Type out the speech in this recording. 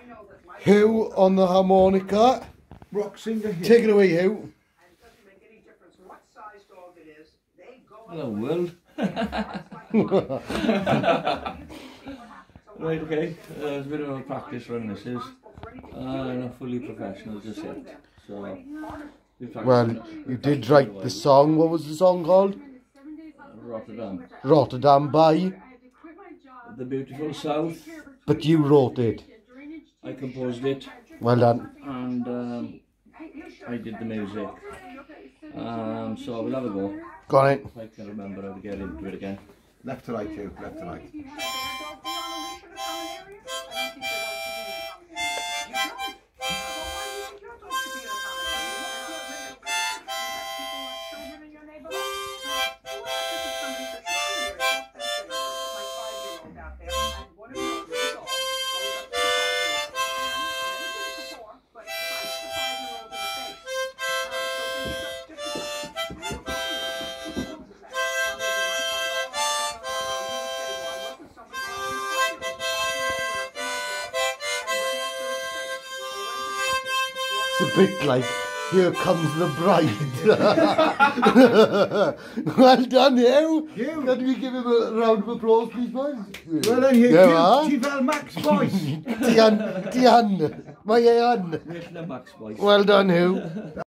Hugh on the harmonica. Rock singer here. Take it away, Hugh. Hello, world. Right, okay. There's a bit of a practice run this is. Not fully professional just yet. So, well, you did write the song. What was the song called? Rotterdam. Rotterdam by? The Beautiful South. But you wrote it. I composed it. Well done. And I did the music. So we'll have a go. Got it. If I can remember how to get into it again. Left to right, too. Left to right. It's a bit like, here comes the bride. Well done, Hugh. Can we give him a round of applause, please, boys? Well done, Hugh. Ti fel Max Boyce. Tian, mae e yn. Max Boyce. Well done, Hugh.